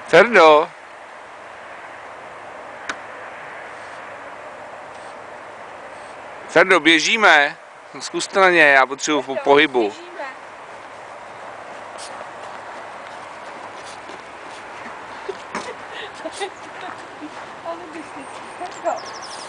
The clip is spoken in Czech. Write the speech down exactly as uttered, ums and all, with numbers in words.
Ferdo! Ferdo, běžíme. Zkus to na ně, já potřebuji po pohybu. Běžíme. Ale bys